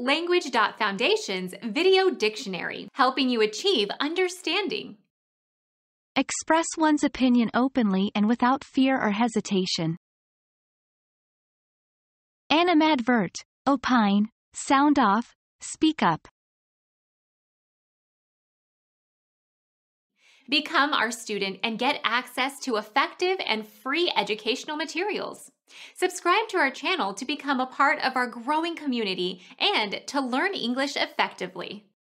Language.Foundation's Video Dictionary, helping you achieve understanding. Express one's opinion openly and without fear or hesitation. Animadvert, opine, sound off, speak up. Become our student and get access to effective and free educational materials. Subscribe to our channel to become a part of our growing community and to learn English effectively.